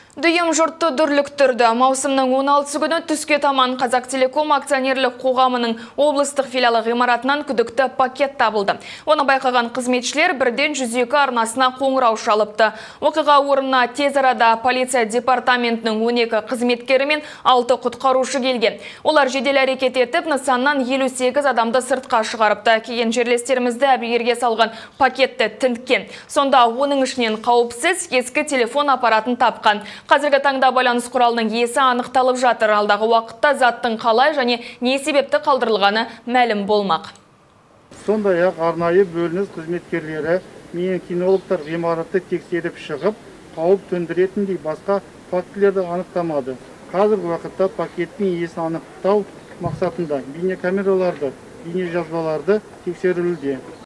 Дүйім жұртты дүрліктірді. Маусымның 16 күні түске таман Қазақтелеком акционерлік қоғамының облыстық филиалы ғимаратынан күдікті пакет табылды. Оны байқаған қызметшілер бірден 102 арнасына қоңырау шалыпты. Оқиға орнына тез арада полиция департаментінің 12 қызметкері мен 6 құтқарушы келген. Олар жедел әрекет етіп, нысаннан 58 адамды сыртқа шығарыпты. Кейін жерлестерімізді әбігерге салған пакетті тінткен. Сонда оның ішінен қауіпсіз ескі телефон аппаратын тапқан. Қазіргі таңда байланыс құралының иесі анықталып жатыр. Алдағы уақытта заттың қалай және не себепті қалдырылғаны мәлім болмақ. Сондай-ақ арнайы бөлініс қызметкерлері мен кинологтар ғимаратты тексеріп шығып, қауіп төндіретіндей басқа фактілерді анықтамады. Қазіргі уақытта пакеттің иесін анықтау мақсатында бейнекамераларды, бейнежазбаларды тексерілуде.